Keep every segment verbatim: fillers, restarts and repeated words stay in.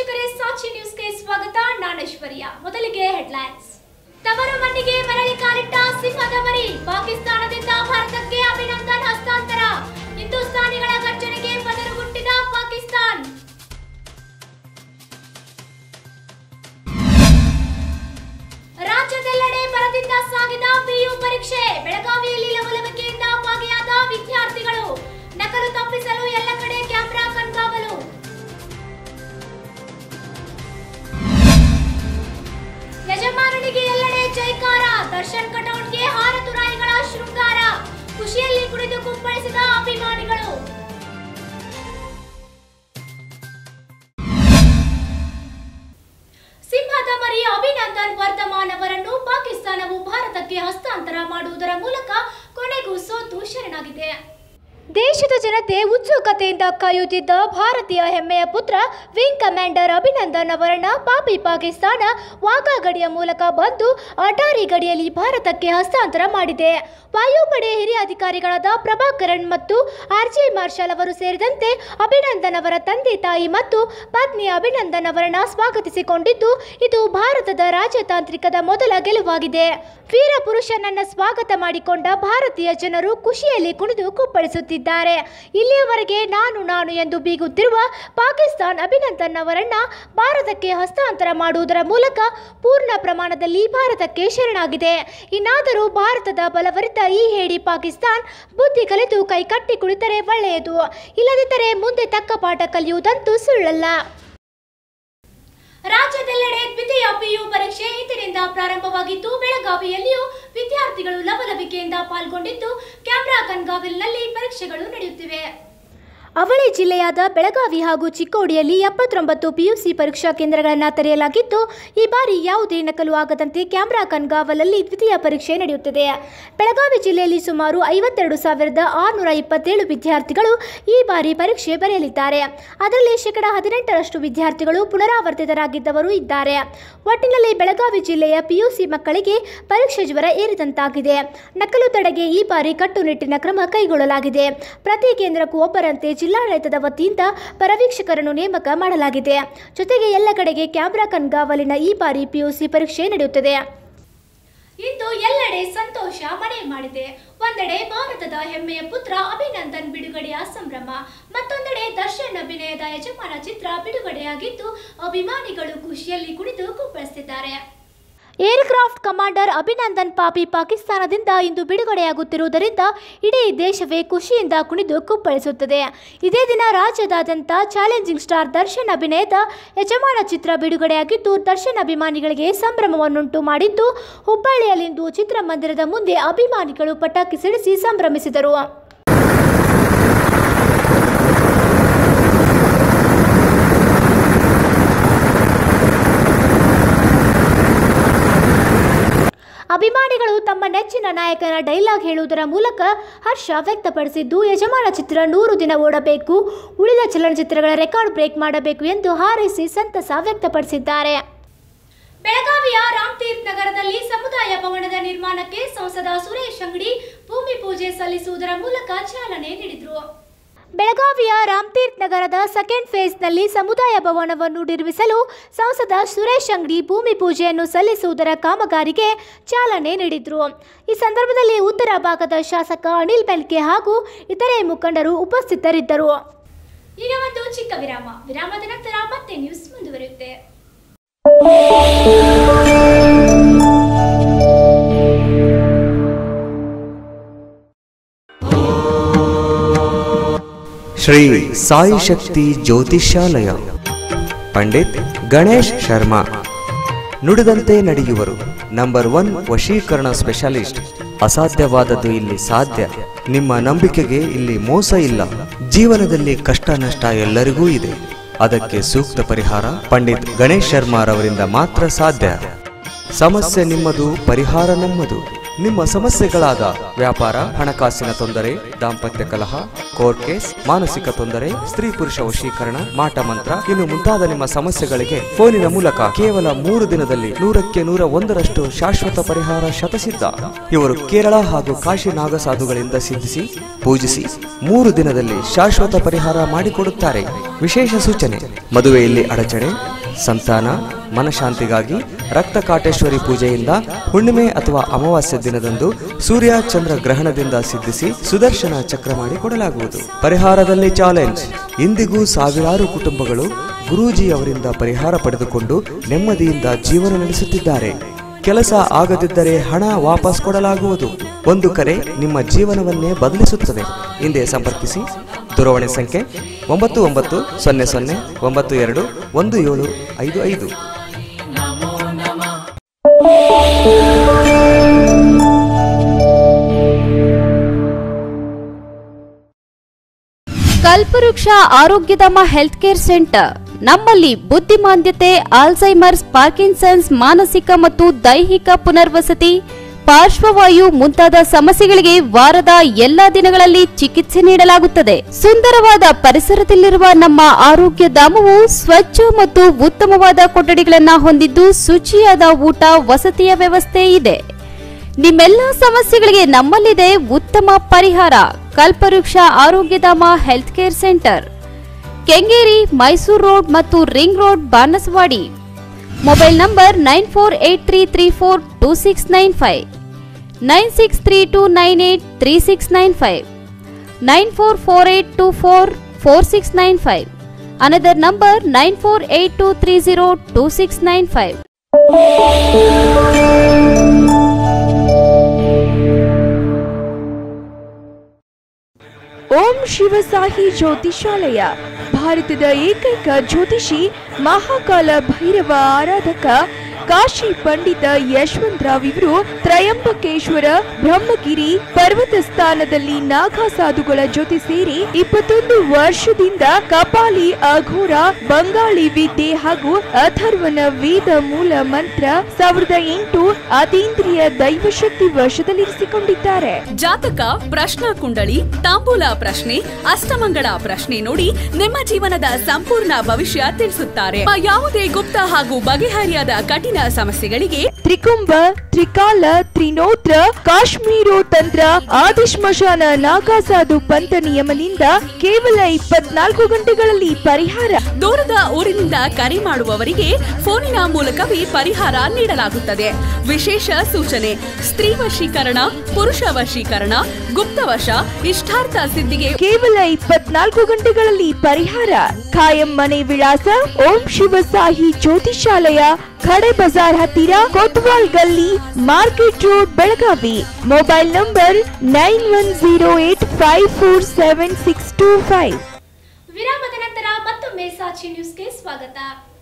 ವೀಕ್ಷಕರೇ, ಸಾಕ್ಷಿ ನ್ಯೂಸ್ಗೆ ಸ್ವಾಗತ. ನಾನು ಐಶ್ವರ್ಯ. ಮೊದಲಿಗೆ ಹೆಡ್ಲೈನ್ಸ್. ತವರು ಮಣ್ಣಿಗೆ ಮರಳಿ ಕಾಲಿಟ್ಟ ಸಿಂಹದ ಮರಿ. ಪಾಕಿಸ್ತಾನದಿಂದ ಭಾರತಕ್ಕೆ ಅಭಿನಂದನ್ ಹಸ್ತಾಂತರ. ಹಿಂದೂಸ್ತಾನಿಗಳ ಗರ್ಜನೆಗೆ ಪದರುಗುಟ್ಟಿದ ಪಾಕಿಸ್ತಾನ. ರಾಜ್ಯದೆಲ್ಲೆಡೆ ಬರದಿಂದ ಸಾಗಿದ ಪಿಯು ಪರೀಕ್ಷೆ. ಬೆಳಗಾವಿಯಲ್ಲಿ ಲವಲವಿಕೆಯಿಂದ ಭಾಗಿಯಾದ ವಿದ್ಯಾರ್ಥಿಗಳು. ನಕಲು ತಪ್ಪಿಸಲು ಎಲ್ಲ ಕಡೆ ಕ್ಯಾಮೆರಾ ಕಣ್ಗಾವಲು. ಯಜಮಾನನಿಗೆ ಎಲ್ಲೆಡೆ ಜೈಕಾರ. ದರ್ಶನ್ ಕಟೌಟ್ಗೆ ಹಾರತುರಾಯಿಗಳ ಶೃಂಗಾರ. ಖುಷಿಯಲ್ಲಿ ಕುಣಿದು ಕುಪ್ಪಳಿಸಿದ ಅಭಿಮಾನಿಗಳು. ಸಿಂಹದ ಮರಿ ಅಭಿನಂದನ್ ವರ್ಧಮಾನ್ ಅವರನ್ನು ಪಾಕಿಸ್ತಾನವು ಭಾರತಕ್ಕೆ ಹಸ್ತಾಂತರ ಮಾಡುವುದರ ಮೂಲಕ ಕೊನೆಗೂ ಸೋತು ಶರಣಾಗಿದೆ. ದೇಶದ ಜನತೆ ಉತ್ಸುಕತೆಯಿಂದ ಕಾಯುತ್ತಿದ್ದ ಭಾರತೀಯ ಹೆಮ್ಮೆಯ ಪುತ್ರ ವಿಂಗ್ ಕಮಾಂಡರ್ ಅಭಿನಂದನ್ ಅವರನ್ನ ಪಾಪಿ ಪಾಕಿಸ್ತಾನ ವಾಘಾ ಗಡಿಯ ಮೂಲಕ ಬಂದು ಅಟಾರಿ ಗಡಿಯಲ್ಲಿ ಭಾರತಕ್ಕೆ ಹಸ್ತಾಂತರ ಮಾಡಿದೆ. ವಾಯುಪಡೆ ಹಿರಿಯ ಅಧಿಕಾರಿಗಳಾದ ಪ್ರಭಾಕರನ್ ಮತ್ತು ಆರ್ಜಿ ಮಾರ್ಷಲ್ ಅವರು ಸೇರಿದಂತೆ ಅಭಿನಂದನ್ ಅವರ ತಂದೆ ತಾಯಿ ಮತ್ತು ಪತ್ನಿ ಅಭಿನಂದನ್ ಅವರನ್ನ ಸ್ವಾಗತಿಸಿಕೊಂಡಿದ್ದು, ಇದು ಭಾರತದ ರಾಜತಾಂತ್ರಿಕದ ಮೊದಲ ಗೆಲುವಾಗಿದೆ. ವೀರ ಪುರುಷನನ್ನ ಸ್ವಾಗತ ಮಾಡಿಕೊಂಡ ಭಾರತೀಯ ಜನರು ಖುಷಿಯಲ್ಲಿ ಕುಣಿದು ಕುಪ್ಪಳಿಸುತ್ತಿದ್ದಾರೆ. ಇಲ್ಲಿಯವರೆಗೆ ನಾನು ನಾನು ಎಂದು ಬೀಗುತ್ತಿರುವ ಪಾಕಿಸ್ತಾನ ಅಭಿನಂದನ್ ಅವರನ್ನ ಭಾರತಕ್ಕೆ ಹಸ್ತಾಂತರ ಮಾಡುವುದರ ಮೂಲಕ ಪೂರ್ಣ ಪ್ರಮಾಣದಲ್ಲಿ ಭಾರತಕ್ಕೆ ಶರಣಾಗಿದೆ. ಇನ್ನಾದರೂ ಭಾರತದ ಬಲವರಿತ ಈ ಹೇಡಿ ಪಾಕಿಸ್ತಾನ್ ಬುದ್ಧಿ ಕಲಿತು ಕೈ ಕಟ್ಟಿ ಕುಳಿತರೆ ಒಳ್ಳೆಯದು. ಇಲ್ಲದಿದ್ದರೆ ಮುಂದೆ ತಕ್ಕ ಪಾಠ ಕಲಿಯುವುದಂತೂ ಸುಳ್ಳಲ್ಲ. ರಾಜ್ಯದೆಲ್ಲೆಡೆ ದ್ವಿತೀಯ ಪಿಯು ಪರೀಕ್ಷೆ ಇಂದಿನಿಂದ ಪ್ರಾರಂಭವಾಗಿದ್ದು, ಬೆಳಗಾವಿಯಲ್ಲಿಯೂ ವಿದ್ಯಾರ್ಥಿಗಳು ಲವಲವಿಕೆಯಿಂದ ಪಾಲ್ಗೊಂಡಿದ್ದು, ಕ್ಯಾಮೆರಾ ಕಣ್ಗಾವಲಿನಲ್ಲಿ ಪರೀಕ್ಷೆಗಳು ನಡೆಯುತ್ತಿವೆ. ಅವಳಿ ಜಿಲ್ಲೆಯಾದ ಬೆಳಗಾವಿ ಹಾಗೂ ಚಿಕ್ಕೋಡಿಯಲ್ಲಿ ಎಪ್ಪತ್ತೊಂಬತ್ತು ಪಿಯುಸಿ ಪರೀಕ್ಷಾ ಕೇಂದ್ರಗಳನ್ನು ತೆರೆಯಲಾಗಿದ್ದು, ಈ ಬಾರಿ ಯಾವುದೇ ನಕಲು ಆಗದಂತೆ ಕ್ಯಾಮೆರಾ ಕಣ್ಗಾವಲಲ್ಲಿ ದ್ವಿತೀಯ ಪರೀಕ್ಷೆ ನಡೆಯುತ್ತಿದೆ. ಬೆಳಗಾವಿ ಜಿಲ್ಲೆಯಲ್ಲಿ ಸುಮಾರು ಐವತ್ತೆರಡು ಸಾವಿರದ ಆರುನೂರ ಇಪ್ಪತ್ತೇಳು ವಿದ್ಯಾರ್ಥಿಗಳು ಈ ಬಾರಿ ಪರೀಕ್ಷೆ ಬರೆಯಲಿದ್ದಾರೆ. ಅದರಲ್ಲಿ ಶೇಕಡಾ ಹದಿನೆಂಟರಷ್ಟು ವಿದ್ಯಾರ್ಥಿಗಳು ಪುನರಾವರ್ತಿತರಾಗಿದ್ದವರು ಇದ್ದಾರೆ. ಒಟ್ಟಿನಲ್ಲಿ ಬೆಳಗಾವಿ ಜಿಲ್ಲೆಯ ಪಿಯುಸಿ ಮಕ್ಕಳಿಗೆ ಪರೀಕ್ಷೆ ಜ್ವರ ಏರಿದಂತಾಗಿದೆ. ನಕಲು ತಡೆಗೆ ಈ ಬಾರಿ ಕಟ್ಟುನಿಟ್ಟಿನ ಕ್ರಮ ಕೈಗೊಳ್ಳಲಾಗಿದೆ. ಪ್ರತಿ ಕೇಂದ್ರಕ್ಕೂ ಒಬ್ಬರಂತೆ ಜಿಲ್ಲಾಡಳಿತದ ವತಿಯಿಂದ ಪರವೀಕ್ಷಕರನ್ನು ನೇಮಕ ಮಾಡಲಾಗಿದೆ. ಜೊತೆಗೆ ಎಲ್ಲ ಕಡೆಗೆ ಕ್ಯಾಮೆರಾ ಕಣ್ಗಾವಲಿನ ಈ ಬಾರಿ ಪಿಯುಸಿ ಪರೀಕ್ಷೆ ನಡೆಯುತ್ತದೆ. ಇಂದು ಎಲ್ಲೆಡೆ ಸಂತೋಷ ಮನೆ ಮಾಡಿದೆ. ಒಂದೆಡೆ ಭಾರತದ ಹೆಮ್ಮೆಯ ಪುತ್ರ ಅಭಿನಂದನ್ ಬಿಡುಗಡೆಯ ಸಂಭ್ರಮ, ಮತ್ತೊಂದೆಡೆ ದರ್ಶನ್ ಅಭಿನಯದ ಯಜಮಾನ ಚಿತ್ರ ಬಿಡುಗಡೆಯಾಗಿದ್ದು, ಅಭಿಮಾನಿಗಳು ಖುಷಿಯಲ್ಲಿ ಕುಣಿದು ಕುಪ್ಪಳಿಸುತ್ತಿದ್ದಾರೆ. ಏರ್ಕ್ರಾಫ್ಟ್ ಕಮಾಂಡರ್ ಅಭಿನಂದನ್ ಪಾಪಿ ಪಾಕಿಸ್ತಾನದಿಂದ ಇಂದು ಬಿಡುಗಡೆಯಾಗುತ್ತಿರುವುದರಿಂದ ಇಡೀ ದೇಶವೇ ಖುಷಿಯಿಂದ ಕುಣಿದು ಕುಪ್ಪಳಿಸುತ್ತದೆ. ಇದೇ ದಿನ ರಾಜ್ಯದಾದ್ಯಂತ ಚಾಲೆಂಜಿಂಗ್ ಸ್ಟಾರ್ ದರ್ಶನ್ ಅಭಿನಯದ ಯಜಮಾನ ಚಿತ್ರ ಬಿಡುಗಡೆಯಾಗಿದ್ದು, ದರ್ಶನ್ ಅಭಿಮಾನಿಗಳಿಗೆ ಸಂಭ್ರಮವನ್ನುಂಟು ಮಾಡಿದ್ದು, ಹುಬ್ಬಳ್ಳಿಯಲ್ಲಿಂದು ಚಿತ್ರಮಂದಿರದ ಮುಂದೆ ಅಭಿಮಾನಿಗಳು ಪಟಾಕಿ ಸಿಡಿಸಿ ಸಂಭ್ರಮಿಸಿದರು. ಅಭಿಮಾನಿಗಳು ತಮ್ಮ ನೆಚ್ಚಿನ ನಾಯಕನ ಡೈಲಾಗ್ ಹೇಳುವುದರ ಮೂಲಕ ಹರ್ಷ ವ್ಯಕ್ತಪಡಿಸಿದ್ದು, ಯಜಮಾನ ಚಿತ್ರ ನೂರು ದಿನ ಓಡಬೇಕು, ಉಳಿದ ಚಲನಚಿತ್ರಗಳ ರೆಕಾರ್ಡ್ ಬ್ರೇಕ್ ಮಾಡಬೇಕು ಎಂದು ಹಾರೈಸಿ ಸಂತಸ ವ್ಯಕ್ತಪಡಿಸಿದ್ದಾರೆ. ಬೆಳಗಾವಿಯ ರಾಮತೀರ್ಥ ನಗರದಲ್ಲಿ ಸಮುದಾಯ ಭವನದ ನಿರ್ಮಾಣಕ್ಕೆ ಸಂಸದ ಸುರೇಶ್ ಅಂಗಡಿ ಭೂಮಿ ಪೂಜೆ ಸಲ್ಲಿಸುವುದರ ಮೂಲಕ ಚಾಲನೆ ನೀಡಿದರು. ಬೆಳಗಾವಿಯ ರಾಮತೀರ್ಥ ನಗರದ ಸೆಕೆಂಡ್ ಫೇಸ್ನಲ್ಲಿ ಸಮುದಾಯ ಭವನವನ್ನು ನಿರ್ಮಿಸಲು ಸಂಸದ ಸುರೇಶ್ ಅಂಗಡಿ ಭೂಮಿ ಪೂಜೆಯನ್ನು ಸಲ್ಲಿಸುವುದರ ಕಾಮಗಾರಿಗೆ ಚಾಲನೆ ನೀಡಿದರು. ಈ ಸಂದರ್ಭದಲ್ಲಿ ಉತ್ತರ ಭಾಗದ ಶಾಸಕ ಅನಿಲ್ ಬೆನ್ಕೆ ಹಾಗೂ ಇತರೆ ಮುಖಂಡರು ಉಪಸ್ಥಿತರಿದ್ದರು. ಈಗ ಒಂದು ಚಿಕ್ಕ ವಿರಾಮ. ವಿರಾಮದ ನಂತರ ಮತ್ತೆ ನ್ಯೂಸ್ ಮುಂದುವರಿಯುತ್ತೆ. ಶ್ರೀ ಸಾಯಿ ಶಕ್ತಿ ಜ್ಯೋತಿಷ್ಯಾಲಯ, ಪಂಡಿತ್ ಗಣೇಶ್ ಶರ್ಮಾ. ನುಡಿದಂತೆ ನಡೆಯುವರು. ನಂಬರ್ ಒನ್ ವಶೀಕರಣ ಸ್ಪೆಷಲಿಸ್ಟ್. ಅಸಾಧ್ಯವಾದದ್ದು ಇಲ್ಲಿ ಸಾಧ್ಯ. ನಿಮ್ಮ ನಂಬಿಕೆಗೆ ಇಲ್ಲಿ ಮೋಸ ಇಲ್ಲ. ಜೀವನದಲ್ಲಿ ಕಷ್ಟ ನಷ್ಟ ಎಲ್ಲರಿಗೂ ಇದೆ. ಅದಕ್ಕೆ ಸೂಕ್ತ ಪರಿಹಾರ ಪಂಡಿತ್ ಗಣೇಶ್ ಶರ್ಮಾರವರಿಂದ ಮಾತ್ರ ಸಾಧ್ಯ. ಸಮಸ್ಯೆ ನಿಮ್ಮದು, ಪರಿಹಾರ ನಮ್ಮದು. ನಿಮ್ಮ ಸಮಸ್ಯೆಗಳಾದ ವ್ಯಾಪಾರ, ಹಣಕಾಸಿನ ತೊಂದರೆ, ದಾಂಪತ್ಯ ಕಲಹ, ಕೋರ್ಟ್ ಕೇಸ್, ಮಾನಸಿಕ ತೊಂದರೆ, ಸ್ತ್ರೀ ಪುರುಷ ವಶೀಕರಣ, ಮಾಟ ಮಂತ್ರ, ಇನ್ನು ಮುಂತಾದ ನಿಮ್ಮ ಸಮಸ್ಯೆಗಳಿಗೆ ಫೋನಿನ ಮೂಲಕ ಕೇವಲ ಮೂರು ದಿನದಲ್ಲಿ ನೂರಕ್ಕೆ ನೂರ ಒಂದರಷ್ಟು ಶಾಶ್ವತ ಪರಿಹಾರ ಶತಸಿದ್ಧ. ಇವರು ಕೇರಳ ಹಾಗೂ ಕಾಶಿ ನಾಗಸಾಧುಗಳಿಂದ ಸಿದ್ಧಿಸಿ ಪೂಜಿಸಿ ಮೂರು ದಿನದಲ್ಲಿ ಶಾಶ್ವತ ಪರಿಹಾರ ಮಾಡಿಕೊಡುತ್ತಾರೆ. ವಿಶೇಷ ಸೂಚನೆ: ಮದುವೆಯಲ್ಲಿ ಅಡಚಣೆ, ಸಂತಾನ ಮನಶಾಂತಿಗಾಗಿ ರಕ್ತ ಕಾಟೇಶ್ವರಿ ಪೂಜೆಯಿಂದ ಹುಣ್ಣಿಮೆ ಅಥವಾ ಅಮಾವಾಸ್ಯ ದಿನದಂದು ಸೂರ್ಯ ಚಂದ್ರ ಗ್ರಹಣದಿಂದ ಸಿದ್ಧಿಸಿ ಸುದರ್ಶನ ಚಕ್ರ ಮಾಡಿ ಕೊಡಲಾಗುವುದು. ಪರಿಹಾರದಲ್ಲಿ ಚಾಲೆಂಜ್. ಇಂದಿಗೂ ಸಾವಿರಾರು ಕುಟುಂಬಗಳು ಗುರೂಜಿ ಅವರಿಂದ ಪರಿಹಾರ ಪಡೆದುಕೊಂಡು ನೆಮ್ಮದಿಯಿಂದ ಜೀವನ ನಡೆಸುತ್ತಿದ್ದಾರೆ. ಕೆಲಸ ಆಗದಿದ್ದರೆ ಹಣ ವಾಪಸ್ ಕೊಡಲಾಗುವುದು. ಒಂದು ಕರೆ ನಿಮ್ಮ ಜೀವನವನ್ನೇ ಬದಲಿಸುತ್ತದೆ. ಹಿಂದೆ ಸಂಪರ್ಕಿಸಿ. ದೂರವಾಣಿ ಸಂಖ್ಯೆ ಒಂಬತ್ತು ಒಂಬತ್ತು ಸೊನ್ನೆ ಸೊನ್ನೆ ಒಂಬತ್ತು ಎರಡು ಒಂದು ಏಳು ಐದು ಐದು. ಕಲ್ಪವೃಕ್ಷ ಆರೋಗ್ಯಧಾಮ ಹೆಲ್ತ್ ಕೇರ್ ಸೆಂಟರ್. ನಮ್ಮಲ್ಲಿ ಬುದ್ಧಿಮಾಂದ್ಯತೆ, ಆಲ್ಝೈಮರ್ಸ್, ಪಾರ್ಕಿನ್ಸನ್ಸ್, ಮಾನಸಿಕ ಮತ್ತು ದೈಹಿಕ ಪುನರ್ವಸತಿ, ಪಾರ್ಶ್ವವಾಯು ಮುಂತಾದ ಸಮಸ್ಯೆಗಳಿಗೆ ವಾರದ ಎಲ್ಲಾ ದಿನಗಳಲ್ಲಿ ಚಿಕಿತ್ಸೆ ನೀಡಲಾಗುತ್ತದೆ. ಸುಂದರವಾದ ಪರಿಸರದಲ್ಲಿರುವ ನಮ್ಮ ಆರೋಗ್ಯ ಧಾಮವು ಸ್ವಚ್ಛ ಮತ್ತು ಉತ್ತಮವಾದ ಕೊಠಡಿಗಳನ್ನು ಹೊಂದಿದ್ದು ಶುಚಿಯಾದ ಊಟ ವಸತಿಯ ವ್ಯವಸ್ಥೆ ಇದೆ. ನಿಮ್ಮೆಲ್ಲ ಸಮಸ್ಯೆಗಳಿಗೆ ನಮ್ಮಲ್ಲಿದೆ ಉತ್ತಮ ಪರಿಹಾರ. Kalpavriksha Arogyadhama health care centre, Kengeri, Mysore road ಮತ್ತು ring road, Banaswadi. Mobile number nine four eight three three four two six nine five, nine six three two nine eight three six nine five, nine four four eight two four four six nine five. Another number nine four eight two three zero two six nine five. Om Shivasahi Jyotishalaya, ಭಾರತದ ಏಕೈಕ ಜ್ಯೋತಿಷಿ, ಮಹಾಕಾಲ ಭೈರವ ಆರಾಧಕ ಕಾಶಿ ಪಂಡಿತ ಯಶವಂತರಾವ್ ಇವರು ತ್ರಯಂಬಕೇಶ್ವರ ಬ್ರಹ್ಮಗಿರಿ ಪರ್ವತ ಸ್ಥಾನದಲ್ಲಿ ನಾಗಾ ಸಾಧುಗಳ ಜೊತೆ ಸೇರಿ ಇಪ್ಪತ್ತೊಂದು ವರ್ಷದಿಂದ ಕಪಾಲಿ, ಅಘೋರ, ಬಂಗಾಳಿ ವಿದ್ಯೆ ಹಾಗೂ ಅಥರ್ವನ ವೇದ ಮೂಲ ಮಂತ್ರ ಸಾವಿರದ ಎಂಟು ಅತೀಂದ್ರಿಯ ದೈವಶಕ್ತಿ ವಶದಲ್ಲಿರಿಸಿಕೊಂಡಿದ್ದಾರೆ. ಜಾತಕ, ಪ್ರಶ್ನಾ ಕುಂಡಳಿ, ತಾಂಬೂಲ ಪ್ರಶ್ನೆ, ಅಷ್ಟಮಂಗಳ ಪ್ರಶ್ನೆ ನೋಡಿ ನಿಮ್ಮ ಜೀವನದ ಸಂಪೂರ್ಣ ಭವಿಷ್ಯ ತಿಳಿಸುತ್ತಾರೆ. ಯಾವುದೇ ಗುಪ್ತ ಹಾಗೂ ಬಗೆಹರಿಯಾದ ಕಠಿಣ ಸಮಸ್ಯೆಗಳಿಗೆ ತ್ರಿಕುಂಭ, ತ್ರಿಕಾಲ, ತ್ರಿನೋತ್ರ, ಕಾಶ್ಮೀರೋ ತಂತ್ರ, ಆದಿಶ್ಮಶಾನ ನಾಗಾಸಾಧು ಪಂಥ ನಿಯಮದಿಂದ ಕೇವಲ ಇಪ್ಪತ್ನಾಲ್ಕು ಗಂಟೆಗಳಲ್ಲಿ ಪರಿಹಾರ. ದೂರದ ಊರಿನಿಂದ ಕರೆ ಮಾಡುವವರಿಗೆ ಫೋನಿನ ಮೂಲಕವೇ ಪರಿಹಾರ ನೀಡಲಾಗುತ್ತದೆ. ವಿಶೇಷ ಸೂಚನೆ: ಸ್ತ್ರೀ ವಶೀಕರಣ, ಪುರುಷ ವಶೀಕರಣ, ಗುಪ್ತವಶ, ಇಷ್ಟಾರ್ಥ ಸಿದ್ಧಿಗೆ ಕೇವಲ ಇಪ್ಪತ್ನಾಲ್ಕು ಗಂಟೆಗಳಲ್ಲಿ ಪರಿಹಾರ. ಖಾಯಂ ಮನೆ ವಿಳಾಸ: ಓಂ ಶಿವಸಾಹಿ ಜ್ಯೋತಿಷಾಲಯ, ಖಡೆ ಬಜಾರ್ ಹತ್ತಿರ, Kotwal Galli, market road, Belagavi. Mobile number nine one zero eight five four seven six two five. ವಿರಾಮದ ನಂತರ ಮತ್ತೊಮ್ಮೆ ಸಾಕ್ಷಿ ನ್ಯೂಸ್ಗೆ ಸ್ವಾಗತ.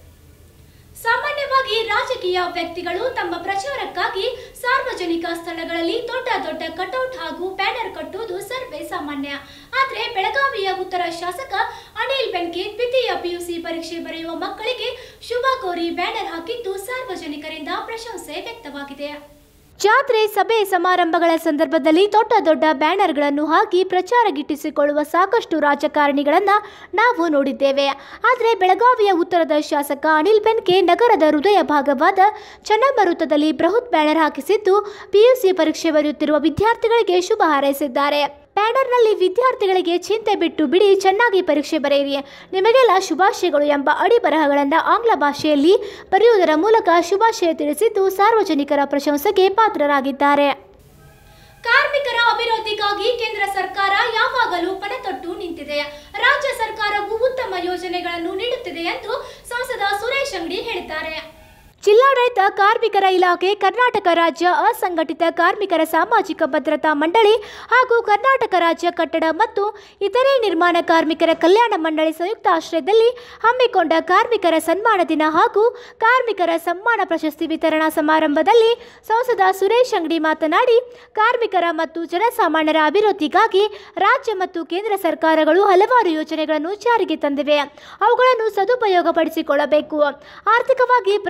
ಸಾಮಾನ್ಯವಾಗಿ ರಾಜಕೀಯ ವ್ಯಕ್ತಿಗಳು ತಮ್ಮ ಪ್ರಚಾರಕ್ಕಾಗಿ ಸಾರ್ವಜನಿಕ ಸ್ಥಳಗಳಲ್ಲಿ ದೊಡ್ಡ ದೊಡ್ಡ ಕಟೌಟ್ ಹಾಗೂ ಬ್ಯಾನರ್ ಕಟ್ಟುವುದು ಸರ್ವೇ ಸಾಮಾನ್ಯ. ಆದರೆ ಬೆಳಗಾವಿಯ ಉತ್ತರ ಶಾಸಕ ಅನಿಲ್ ಬೆನ್ಕೆ ದ್ವಿತೀಯ ಪಿಯುಸಿ ಪರೀಕ್ಷೆ ಬರೆಯುವ ಮಕ್ಕಳಿಗೆ ಶುಭ ಕೋರಿ ಬ್ಯಾನರ್ ಹಾಕಿದ್ದು ಸಾರ್ವಜನಿಕರಿಂದ ಪ್ರಶಂಸೆ ವ್ಯಕ್ತವಾಗಿದೆ. ಜಾತ್ರೆ, ಸಭೆ, ಸಮಾರಂಭಗಳ ಸಂದರ್ಭದಲ್ಲಿ ದೊಡ್ಡ ದೊಡ್ಡ ಬ್ಯಾನರ್ಗಳನ್ನು ಹಾಕಿ ಪ್ರಚಾರ ಗಿಟ್ಟಿಸಿಕೊಳ್ಳುವ ಸಾಕಷ್ಟು ರಾಜಕಾರಣಿಗಳನ್ನು ನಾವು ನೋಡಿದ್ದೇವೆ. ಆದರೆ ಬೆಳಗಾವಿಯ ಉತ್ತರದ ಶಾಸಕ ಅನಿಲ್ ಬೆನ್ಕೆ ನಗರದ ಹೃದಯ ಭಾಗವಾದ ಚೆನ್ನಮ್ಮ ವೃತ್ತದಲ್ಲಿ ಬೃಹತ್ ಬ್ಯಾನರ್ ಹಾಕಿಸಿದ್ದು ಪಿಯುಸಿ ಪರೀಕ್ಷೆ ಬರೆಯುತ್ತಿರುವ ವಿದ್ಯಾರ್ಥಿಗಳಿಗೆ ಶುಭ ಹಾರೈಸಿದ್ದಾರೆ. ಬ್ಯಾನರ್ನಲ್ಲಿ ವಿದ್ಯಾರ್ಥಿಗಳಿಗೆ ಚಿಂತೆ ಬಿಟ್ಟು ಬಿಡಿ, ಚೆನ್ನಾಗಿ ಪರೀಕ್ಷೆ ಬರೆಯಿರಿ, ನಿಮಗೆಲ್ಲ ಶುಭಾಶಯಗಳು ಎಂಬ ಅಡಿ ಬರಹಗಳನ್ನು ಆಂಗ್ಲ ಭಾಷೆಯಲ್ಲಿ ಬರೆಯುವುದರ ಮೂಲಕ ಶುಭಾಶಯ ತಿಳಿಸಿದ್ದು ಸಾರ್ವಜನಿಕರ ಪ್ರಶಂಸೆಗೆ ಪಾತ್ರರಾಗಿದ್ದಾರೆ. ಕಾರ್ಮಿಕರ ಅಭಿವೃದ್ಧಿಗಾಗಿ ಕೇಂದ್ರ ಸರ್ಕಾರ ಯಾವಾಗಲೂ ಪಣತೊಟ್ಟು ನಿಂತಿದೆ. ರಾಜ್ಯ ಸರ್ಕಾರವು ಉತ್ತಮ ಯೋಜನೆಗಳನ್ನು ನೀಡುತ್ತಿದೆ ಎಂದು ಸಂಸದ ಸುರೇಶ್ ಅಂಗಡಿ ಹೇಳಿದ್ದಾರೆ. ಜಿಲ್ಲಾಡಳಿತ, ಕಾರ್ಮಿಕರ ಇಲಾಖೆ, ಕರ್ನಾಟಕ ರಾಜ್ಯ ಅಸಂಘಟಿತ ಕಾರ್ಮಿಕರ ಸಾಮಾಜಿಕ ಭದ್ರತಾ ಮಂಡಳಿ ಹಾಗೂ ಕರ್ನಾಟಕ ರಾಜ್ಯ ಕಟ್ಟಡ ಮತ್ತು ಇತರೆ ನಿರ್ಮಾಣ ಕಾರ್ಮಿಕರ ಕಲ್ಯಾಣ ಮಂಡಳಿ ಸಂಯುಕ್ತ ಆಶ್ರಯದಲ್ಲಿ ಹಮ್ಮಿಕೊಂಡ ಕಾರ್ಮಿಕರ ಸನ್ಮಾನ ದಿನ ಹಾಗೂ ಕಾರ್ಮಿಕರ ಸನ್ಮಾನ ಪ್ರಶಸ್ತಿ ವಿತರಣಾ ಸಮಾರಂಭದಲ್ಲಿ ಸಂಸದ ಸುರೇಶ್ ಅಂಗಡಿ ಮಾತನಾಡಿ, ಕಾರ್ಮಿಕರ ಮತ್ತು ಜನಸಾಮಾನ್ಯರ ಅಭಿವೃದ್ಧಿಗಾಗಿ ರಾಜ್ಯ ಮತ್ತು ಕೇಂದ್ರ ಸರ್ಕಾರಗಳು ಹಲವಾರು ಯೋಜನೆಗಳನ್ನು ಜಾರಿಗೆ ತಂದಿವೆ. ಅವುಗಳನ್ನು ಸದುಪಯೋಗಪಡಿಸಿಕೊಳ್ಳಬೇಕು. ಆರ್ಥಿಕವಾಗಿ ಪ್ರತಿಯೊಬ್ಬ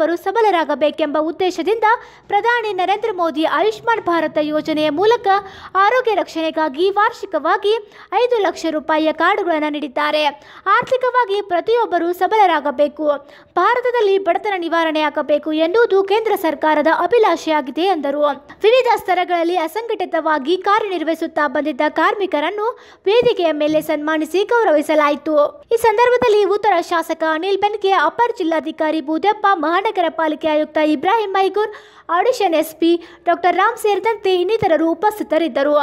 ಪ್ರತಿಯೊಬ್ಬರು ಸಬಲರಾಗಬೇಕೆಂಬ ಉದ್ದೇಶದಿಂದ ಪ್ರಧಾನಿ ನರೇಂದ್ರ ಮೋದಿ ಆಯುಷ್ಮಾನ್ ಭಾರತ ಯೋಜನೆಯ ಮೂಲಕ ಆರೋಗ್ಯ ರಕ್ಷಣೆಗಾಗಿ ವಾರ್ಷಿಕವಾಗಿ ಐದು ಲಕ್ಷ ರೂಪಾಯಿಯ ಕಾರ್ಡುಗಳನ್ನು ನೀಡಿದ್ದಾರೆ. ಆರ್ಥಿಕವಾಗಿ ಪ್ರತಿಯೊಬ್ಬರು ಸಬಲರಾಗಬೇಕು, ಭಾರತದಲ್ಲಿ ಬಡತನ ನಿವಾರಣೆಯಾಗಬೇಕು ಎನ್ನುವುದು ಕೇಂದ್ರ ಸರ್ಕಾರದ ಅಭಿಲಾಷೆಯಾಗಿದೆ ಎಂದರು. ವಿವಿಧ ಸ್ತರಗಳಲ್ಲಿ ಅಸಂಘಟಿತವಾಗಿ ಕಾರ್ಯನಿರ್ವಹಿಸುತ್ತಾ ಬಂದಿದ್ದ ಕಾರ್ಮಿಕರನ್ನು ವೇದಿಕೆಯ ಮೇಲೆ ಸನ್ಮಾನಿಸಿ ಗೌರವಿಸಲಾಯಿತು. ಈ ಸಂದರ್ಭದಲ್ಲಿ ಉತ್ತರ ಶಾಸಕ ಅನಿಲ್ ಬೆನ್ಕೆ, ಅಪರ ಜಿಲ್ಲಾಧಿಕಾರಿ ಬೂದಪ್ಪ, ಮಹಾನಗರ ಪಾಲಿಕೆ ಆಯುಕ್ತ Ibrahim Maigur, addition SP doctor Ram ಸೇರಿದಂತೆ ಇನ್ನಿತರರು ಉಪಸ್ಥಿತರಿದ್ದರು.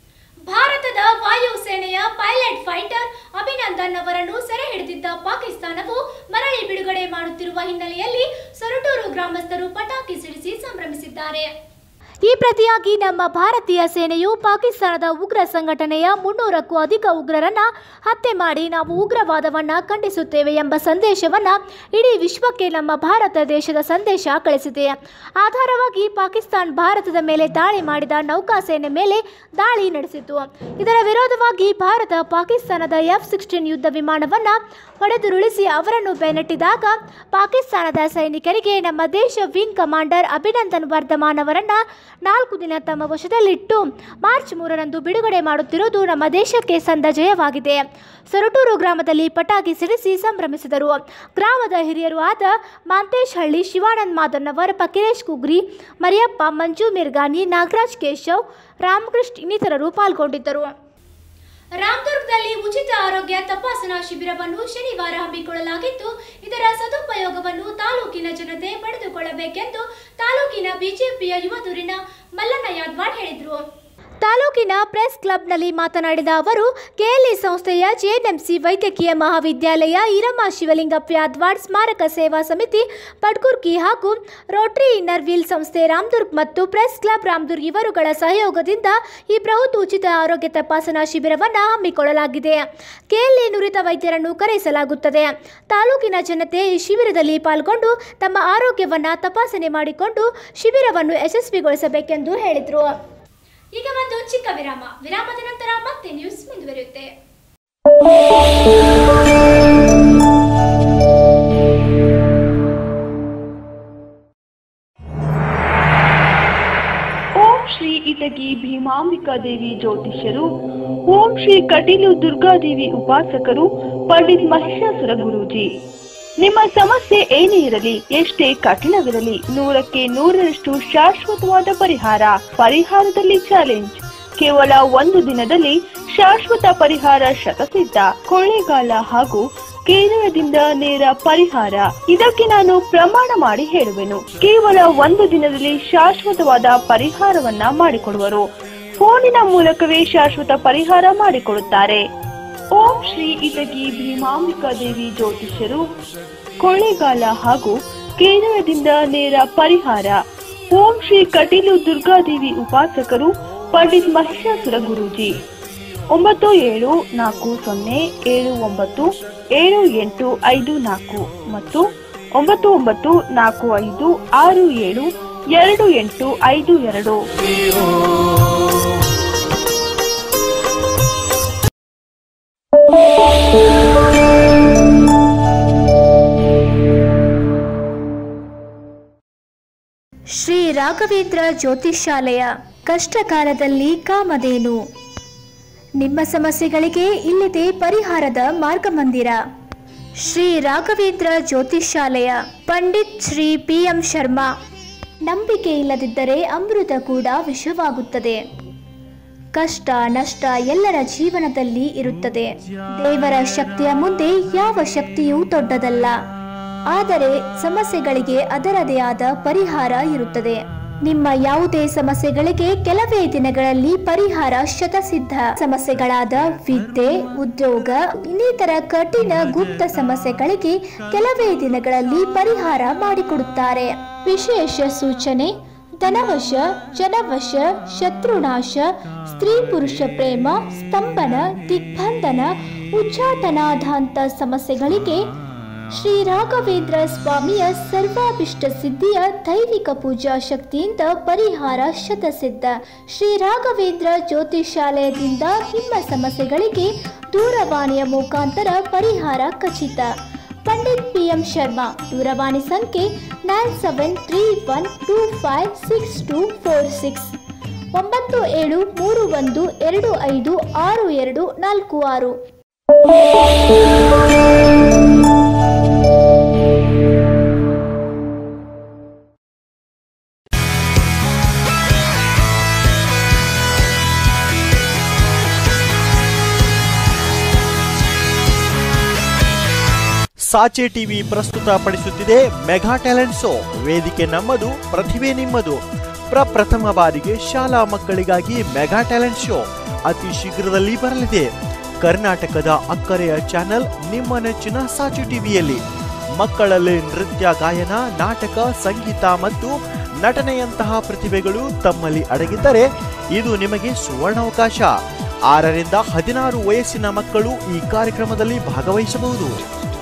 ಭಾರತದ ವಾಯುಸೇನೆಯ ಪೈಲಟ್ ಫೈಟರ್ ಅಭಿನಂದನ್ ಅವರನ್ನು ಸೆರೆ ಹಿಡಿದಿದ್ದ ಪಾಕಿಸ್ತಾನವು ಮರಳಿ ಬಿಡುಗಡೆ ಮಾಡುತ್ತಿರುವ ಹಿನ್ನೆಲೆಯಲ್ಲಿ ಸೊರಟೂರು ಗ್ರಾಮಸ್ಥರು ಪಟಾಕಿ ಸಿಡಿಸಿ ಸಂಭ್ರಮಿಸಿದ್ದಾರೆ. ಈ ಪ್ರತಿಯಾಗಿ ನಮ್ಮ ಭಾರತೀಯ ಸೇನೆಯು ಪಾಕಿಸ್ತಾನದ ಉಗ್ರ ಸಂಘಟನೆಯ ಮುನ್ನೂರಕ್ಕೂ ಅಧಿಕ ಉಗ್ರರನ್ನ ಹತ್ಯೆ ಮಾಡಿ ನಾವು ಉಗ್ರವಾದವನ್ನ ಖಂಡಿಸುತ್ತೇವೆ ಎಂಬ ಸಂದೇಶವನ್ನ ಇಡೀ ವಿಶ್ವಕ್ಕೆ ನಮ್ಮ ಭಾರತ ದೇಶದ ಸಂದೇಶ ಕಳಿಸಿದೆ. ಆಧಾರವಾಗಿ ಪಾಕಿಸ್ತಾನ ಭಾರತದ ಮೇಲೆ ದಾಳಿ ಮಾಡಿದ ನೌಕಾಸೇನೆ ಮೇಲೆ ದಾಳಿ ನಡೆಸಿತು. ಇದರ ವಿರೋಧವಾಗಿ ಭಾರತ ಪಾಕಿಸ್ತಾನದ ಎಫ್ ಸಿಕ್ಸ್ಟೀನ್ ಯುದ್ಧ ವಿಮಾನವನ್ನ ಹೊಡೆದುರುಳಿಸಿ ಅವರನ್ನು ಬೆನ್ನಟ್ಟಿದಾಗ ಪಾಕಿಸ್ತಾನದ ಸೈನಿಕರಿಗೆ ನಮ್ಮ ದೇಶ ವಿಂಗ್ ಕಮಾಂಡರ್ ಅಭಿನಂದನ್ ವರ್ಧಮಾನ್ ಅವರನ್ನ ನಾಲ್ಕು ದಿನ ತಮ್ಮ ವಶದಲ್ಲಿಟ್ಟು ಮಾರ್ಚ್ ಮೂರರಂದು ಬಿಡುಗಡೆ ಮಾಡುತ್ತಿರುವುದು ನಮ್ಮ ದೇಶಕ್ಕೆ ಸಂದ ಜಯವಾಗಿದೆ. ಸೊರಟೂರು ಗ್ರಾಮದಲ್ಲಿ ಪಟಾಕಿ ಸಿಡಿಸಿ ಸಂಭ್ರಮಿಸಿದರು. ಗ್ರಾಮದ ಹಿರಿಯರು ಆದ ಮಾಂತೇಶ್ ಹಳ್ಳಿ, ಶಿವಾನಂದ್ ಮಾದನ್ನವರ್, ಫಕೀರೇಶ್ ಕುಗ್ರಿ, ಮರಿಯಪ್ಪ, ಮಂಜು ಮಿರ್ಗಾನಿ, ನಾಗರಾಜ್ ಕೇಶವ್, ರಾಮಕೃಷ್ಣ ಇನ್ನಿತರರು ಪಾಲ್ಗೊಂಡಿದ್ದರು. ರಾಮದುರ್ಗದಲ್ಲಿ ಉಚಿತ ಆರೋಗ್ಯ ತಪಾಸಣಾ ಶಿಬಿರವನ್ನು ಶನಿವಾರ ಹಮ್ಮಿಕೊಳ್ಳಲಾಗಿದ್ದು, ಇದರ ಸದುಪಯೋಗವನ್ನು ತಾಲೂಕಿನ ಜನತೆ ಪಡೆದುಕೊಳ್ಳಬೇಕೆಂದು ತಾಲೂಕಿನ ಬಿಜೆಪಿಯ ಯುವ ಧುರೀಣ ಮಲ್ಲಣ್ಣ ಯಾದವಾಡ್ ಹೇಳಿದರು. ತಾಲೂಕಿನ ಪ್ರೆಸ್ ಕ್ಲಬ್ನಲ್ಲಿ ಮಾತನಾಡಿದ ಅವರು, ಕೆಎಲ್ಇ ಸಂಸ್ಥೆಯ ಜೆಎನ್ಎಂಸಿ ವೈದ್ಯಕೀಯ ಮಹಾವಿದ್ಯಾಲಯ, ಈರಮ್ಮ ಶಿವಲಿಂಗಪ್ಪ ಯಾದವಾಡ್ ಸ್ಮಾರಕ ಸೇವಾ ಸಮಿತಿ ಪಡ್ಕುರ್ಕಿ ಹಾಗೂ ರೋಟರಿ ಇನ್ನರ್ ವೀಲ್ ಸಂಸ್ಥೆ ರಾಮದುರ್ಗ್ ಮತ್ತು ಪ್ರೆಸ್ ಕ್ಲಬ್ ರಾಮದುರ್ಗ್ ಇವರುಗಳ ಸಹಯೋಗದಿಂದ ಈ ಬೃಹತ್ ಉಚಿತ ಆರೋಗ್ಯ ತಪಾಸಣಾ ಶಿಬಿರವನ್ನು ಹಮ್ಮಿಕೊಳ್ಳಲಾಗಿದೆ. ಕೆಎಲ್ಇ ನುರಿತ ವೈದ್ಯರನ್ನು ಕರೆಸಲಾಗುತ್ತದೆ. ತಾಲೂಕಿನ ಜನತೆ ಈ ಶಿಬಿರದಲ್ಲಿ ಪಾಲ್ಗೊಂಡು ತಮ್ಮ ಆರೋಗ್ಯವನ್ನು ತಪಾಸಣೆ ಮಾಡಿಕೊಂಡು ಶಿಬಿರವನ್ನು ಯಶಸ್ವಿಗೊಳಿಸಬೇಕೆಂದು ಹೇಳಿದರು. ಈಗ ಒಂದು ಚಿಕ್ಕ ವಿರಾಮ. ವಿರಾಮದ ನಂತರ ಮತ್ತೆ ನ್ಯೂಸ್ ಮುಂದುವರಿಯುತ್ತೆ. ಓಂ ಶ್ರೀ ಇಟಗಿ ಭೀಮಾಂಬಿಕಾ ದೇವಿ ಜ್ಯೋತಿಷ್ಯರು, ಓಂ ಶ್ರೀ ಕಟೀಲು ದುರ್ಗಾದೇವಿ ಉಪಾಸಕರು, ಪಂಡಿತ್ ಮಹಿಷಾಸುರ ಗುರೂಜಿ. ನಿಮ್ಮ ಸಮಸ್ಯೆ ಏನೇ ಇರಲಿ, ಎಷ್ಟೇ ಕಠಿಣವಿರಲಿ, ನೂರಕ್ಕೆ ನೂರರಷ್ಟು ಶಾಶ್ವತವಾದ ಪರಿಹಾರ. ಪರಿಹಾರದಲ್ಲಿ ಚಾಲೆಂಜ್. ಕೇವಲ ಒಂದು ದಿನದಲ್ಲಿ ಶಾಶ್ವತ ಪರಿಹಾರ ಶತಸಿದ್ಧ. ಕೊಳ್ಳೇಗಾಲ ಹಾಗೂ ಕೇರಳದಿಂದ ನೇರ ಪರಿಹಾರ. ಇದಕ್ಕೆ ನಾನು ಪ್ರಮಾಣ ಮಾಡಿ ಹೇಳುವೆನು. ಕೇವಲ ಒಂದು ದಿನದಲ್ಲಿ ಶಾಶ್ವತವಾದ ಪರಿಹಾರವನ್ನ ಮಾಡಿಕೊಡುವರು. ಫೋನಿನ ಮೂಲಕವೇ ಶಾಶ್ವತ ಪರಿಹಾರ ಮಾಡಿಕೊಡುತ್ತಾರೆ. ಓಂ ಶ್ರೀ ಇಟಗಿ ಭೀಮಾಂಬಿಕಾ ದೇವಿ ಜ್ಯೋತಿಷ್ಯರು, ಕೊಳ್ಳೇಗಾಲ ಹಾಗೂ ಕೇರಳದಿಂದ ನೇರ ಪರಿಹಾರ. ಓಂ ಶ್ರೀ ಕಟೀಲು ದುರ್ಗಾದೇವಿ ಉಪಾಸಕರು, ಪಂಡಿತ್ ಮಹಿಷಾಸುರ ಗುರೂಜಿ. ಒಂಬತ್ತು ಏಳು ನಾಲ್ಕು ಸೊನ್ನೆ ಏಳು ಒಂಬತ್ತು ಏಳು ಎಂಟು ಐದು ನಾಲ್ಕು ಮತ್ತು ಒಂಬತ್ತು ಒಂಬತ್ತು ನಾಲ್ಕು ಐದು ಆರು ಏಳು ಎರಡು ಎಂಟು ಐದು ಎರಡು. ಶ್ರೀ ರಾಘವೇಂದ್ರ ಜ್ಯೋತಿಷಾಲಯ, ಕಷ್ಟಕಾಲದಲ್ಲಿ ಕಾಮಧೇನು. ನಿಮ್ಮ ಸಮಸ್ಯೆಗಳಿಗೆ ಇಲ್ಲಿದೆ ಪರಿಹಾರದ ಮಾರ್ಗಮಂದಿರ. Shri Raghavendra Jyotishalaya, Pandit Shri P M Sharma. ನಂಬಿಕೆ ಇಲ್ಲದಿದ್ದರೆ ಅಮೃತ ಕೂಡ ವಿಷವಾಗುತ್ತದೆ. ಕಷ್ಟ ನಷ್ಟ ಎಲ್ಲರ ಜೀವನದಲ್ಲಿ ಇರುತ್ತದೆ. ದೇವರ ಶಕ್ತಿಯ ಮುಂದೆ ಯಾವ ಶಕ್ತಿಯೂ ದೊಡ್ಡದಲ್ಲ. ಆದರೆ ಸಮಸ್ಯೆಗಳಿಗೆ ಅದರದೇ ಆದ ಪರಿಹಾರ ಇರುತ್ತದೆ. ನಿಮ್ಮ ಯಾವುದೇ ಸಮಸ್ಯೆಗಳಿಗೆ ಕೆಲವೇ ದಿನಗಳಲ್ಲಿ ಪರಿಹಾರ ಶತಸಿದ್ಧ. ಸಮಸ್ಯೆಗಳಾದ ವಿದ್ಯೆ, ಉದ್ಯೋಗ, ಇನ್ನಿತರ ಕಠಿಣ ಗುಪ್ತ ಸಮಸ್ಯೆಗಳಿಗೆ ಕೆಲವೇ ದಿನಗಳಲ್ಲಿ ಪರಿಹಾರ ಮಾಡಿಕೊಡುತ್ತಾರೆ. ವಿಶೇಷ ಸೂಚನೆ: ಧನವಶ, ಜನವಶ, ಶತ್ರುನಾಶ, ಸ್ತ್ರೀ ಪುರುಷ ಪ್ರೇಮ, ಸ್ತಂಭನ, ದಿಗ್ಬಂಧನ, ಉಚ್ಚಾಟನಾಧಾಂತ ಸಮಸ್ಯೆಗಳಿಗೆ ಶ್ರೀ ರಾಘವೇಂದ್ರ ಸ್ವಾಮಿಯ ಸರ್ವಾಭಿಷ್ಟ ಸಿದ್ಧಿಯ ದೈವಿಕ ಪೂಜಾ ಶಕ್ತಿಯಿಂದ ಪರಿಹಾರ ಶತಸಿದ್ಧ. ಶ್ರೀ ರಾಘವೇಂದ್ರ ಜ್ಯೋತಿಷಾಲಯದಿಂದ ನಿಮ್ಮ ಸಮಸ್ಯೆಗಳಿಗೆ ದೂರವಾಣಿಯ ಮುಖಾಂತರ ಪರಿಹಾರ ಖಚಿತ. Pandit P M Sharma. ದೂರವಾಣಿ ಸಂಖ್ಯೆ nine seven three one two five six two four six, ಒಂಬತ್ತು ಏಳು ಮೂರು ಒಂದು ಎರಡು ಐದು ಆರು ಎರಡು ನಾಲ್ಕು ಆರು. ಸಾಚೆ ಟಿವಿ ಪ್ರಸ್ತುತಪಡಿಸುತ್ತಿದೆ ಮೆಗಾ ಟ್ಯಾಲೆಂಟ್ ಶೋ. ವೇದಿಕೆ ನಮ್ಮದು, ಪ್ರತಿಭೆ ನಿಮ್ಮದು. ಪ್ರಪ್ರಥಮ ಬಾರಿಗೆ ಶಾಲಾ ಮಕ್ಕಳಿಗಾಗಿ ಮೆಗಾ ಟ್ಯಾಲೆಂಟ್ ಶೋ ಅತಿ ಶೀಘ್ರದಲ್ಲಿ ಬರಲಿದೆ. ಕರ್ನಾಟಕದ ಅಕ್ಕರೆಯ ಚಾನೆಲ್ ನಿಮ್ಮ ನೆಚ್ಚಿನ ಸಾಚೆ ಟಿವಿಯಲ್ಲಿ. ಮಕ್ಕಳಲ್ಲಿ ನೃತ್ಯ, ಗಾಯನ, ನಾಟಕ, ಸಂಗೀತ ಮತ್ತು ನಟನೆಯಂತಹ ಪ್ರತಿಭೆಗಳು ತಮ್ಮಲ್ಲಿ ಅಡಗಿದ್ದರೆ ಇದು ನಿಮಗೆ ಸುವರ್ಣಾವಕಾಶ. ಆರರಿಂದ ಹದಿನಾರು ವಯಸ್ಸಿನ ಮಕ್ಕಳು ಈ ಕಾರ್ಯಕ್ರಮದಲ್ಲಿ ಭಾಗವಹಿಸಬಹುದು.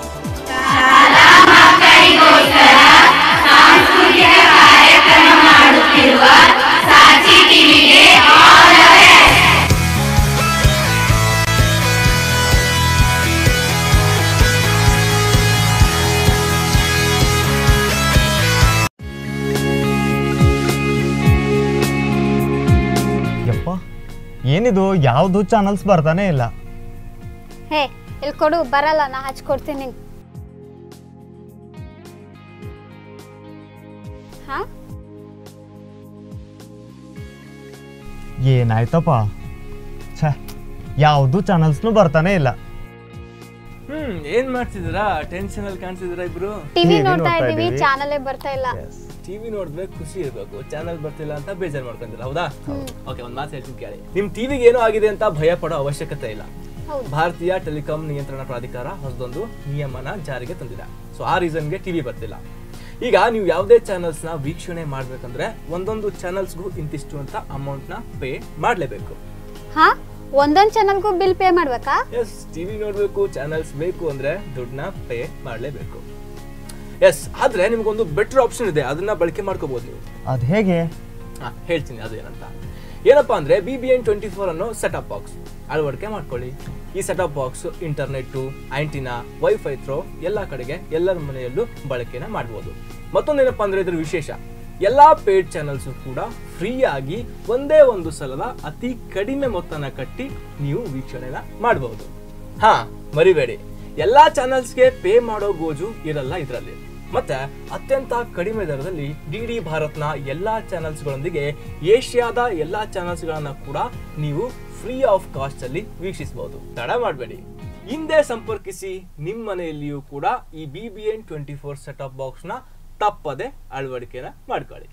ಯಪ್ಪ, ಏನಿದು ಯಾವುದು ಚಾನಲ್ಸ್ ಬರ್ತಾನೆ ಇಲ್ಲ. ಹೇ ಇಲ್ಲಿ ಕೊಡು, ಬರಲ್ಲ, ನಾ ಹಚ್ಕೊಡ್ತೀನಿ. ಹಾ ಏನಾಯ್ತಪ್ಪ, ಛೇ ಯಾವುದು ಚಾನಲ್ಸ್ನು ಬರ್ತಾನೆ ಇಲ್ಲ. ಹ್ಮ್ ಏನ್ ಮಾಡ್ತಿದ್ದೀರಾ? ಟೆನ್ಷನ್ ಅಲ್ಲಿ ಕಾಣ್ತಿದ್ದೀರಾ ಇಬ್ರು? ಟಿವಿ ನೋಡ್ತಾ ಇದೀವಿ, ಚಾನಲ್ ಬರ್ತಾ ಇಲ್ಲ. ಟಿವಿ ನೋಡಿದ್ರೆ ಖುಷಿ ಇರ್ಬೇಕು, ಚಾನಲ್ ಬರ್ತಿಲ್ಲ ಅಂತ ಬೇಜಾರ್ ಮಾಡ್ಕೊಂತೀರಾ, ಹೌದಾ? ಓಕೆ, ಒಂದ್ ಮಾತು ಹೇಳ್ತೀನಿ ಕೇಳಿ. ನಿಮ್ ಟಿವಿಗೆ ಏನೋ ಆಗಿದೆ ಅಂತ ಭಯ ಪಡೋ ಅವಶ್ಯಕತೆ ಇಲ್ಲ. ಭಾರತೀಯ ಟೆಲಿಕಾಂ ನಿಯಂತ್ರಣ ಪ್ರಾಧಿಕಾರ ಹೊಸದೊಂದು ನಿಯಮನ ಜಾರಿಗೆ ತಂದಿದೆ. ಸೊ ಆ ರೀಸನ್ಗೆ ಟಿವಿ ಬರ್ತಿಲ್ಲ. ಈಗ ನೀವು ಯಾವುದೇ ಚಾನಲ್ಸ್ ನ ವೀಕ್ಷಣೆ ಮಾಡ್ಬೇಕಂದ್ರೆ ಒಂದೊಂದು ಚಾನಲ್ಸ್ಗೂ ಇಂತಿಷ್ಟು ಅಂತ ಅಮೌಂಟ್ ನ ಪೇ ಮಾಡ್ಲೇಬೇಕು. ಹಾ, ಒಂದೊಂದ್ ಚಾನಲ್ಗೂ ಬಿಲ್ ಪೇ ಮಾಡ್ಬೇಕಾ? ಎಸ್, ಟಿವಿ ನೋಡ್ಬೇಕು, ಚಾನಲ್ಸ್ ಬೇಕು ಅಂದ್ರೆ ದುಡ್ಡನ್ನ ಪೇ ಮಾಡ್ಲೇಬೇಕು. ಎಸ್, ಆದ್ರೆ ನಿಮ್ಗೊಂದು ಬೆಟರ್ ಆಪ್ಷನ್ ಇದೆ, ಅದನ್ನ ಬಳಕೆ ಮಾಡ್ಕೋಬಹುದು ನೀವು. ಅದ್ ಹೇಗೆ? ಹಾ ಹೇಳ್ತೀನಿ ಅದೇನಂತ. ಏನಪ್ಪಾ ಅಂದ್ರೆ B B N twenty four ಅನ್ನೋ ಸೆಟಪ್ ಬಾಕ್ಸ್ ಅಳವಡಿಕೆ ಮಾಡ್ಕೊಳ್ಳಿ. ಈ setup box internet, antenna, wifi through ಎಲ್ಲಾ ಕಡೆಗೆ ಎಲ್ಲರ ಮನೆಯಲ್ಲೂ ಬಳಕೆನ ಮಾಡಬಹುದು. ಮತ್ತೊಂದೇನಪ್ಪಾ ಅಂದ್ರೆ ಇದ್ರ ವಿಶೇಷ, ಎಲ್ಲಾ ಪೇಡ್ ಚಾನಲ್ಸ್ ಕೂಡ ಫ್ರೀ ಆಗಿ ಒಂದೇ ಒಂದು ಸಲದ ಅತಿ ಕಡಿಮೆ ಮೊತ್ತನ ಕಟ್ಟಿ ನೀವು ವೀಕ್ಷಣೆನ ಮಾಡಬಹುದು. ಹಾ ಮರಿಬೇಡಿ, ಎಲ್ಲಾ ಚಾನಲ್ಸ್ಗೆ ಪೇ ಮಾಡೋ ಗೋಜು ಇರಲ್ಲ ಇದರಲ್ಲಿ. ಮತ್ತೆ ಅತ್ಯಂತ ಕಡಿಮೆ ದರದಲ್ಲಿ ಡಿ ಡಿ ಭಾರತ್ನ ಎಲ್ಲಾ ಚಾನಲ್ಸ್ ಗಳೊಂದಿಗೆ ಏಷ್ಯಾದ ಎಲ್ಲಾ ಚಾನಲ್ಸ್ ಗಳನ್ನ ಕೂಡ ನೀವು ಫ್ರೀ ಆಫ್ ಕಾಸ್ಟ್ ಅಲ್ಲಿ ವೀಕ್ಷಿಸಬಹುದು. ತಡ ಮಾಡಬೇಡಿ, ಹಿಂದೆ ಸಂಪರ್ಕಿಸಿ. ನಿಮ್ಮ ಮನೆಯಲ್ಲಿಯೂ ಕೂಡ ಈ B B N twenty four setup box ನ ತಪ್ಪದೆ ಅಳವಡಿಕೆನ ಮಾಡ್ಕೊಳ್ಳಿ.